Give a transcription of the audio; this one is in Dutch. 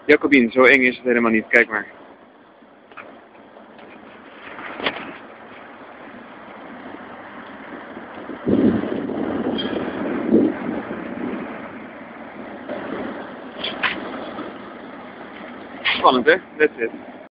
Jacobien, zo eng is het helemaal niet, kijk maar. Spannend hè, that's it.